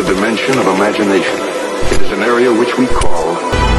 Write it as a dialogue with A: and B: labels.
A: dimension of imagination. It is an area which we call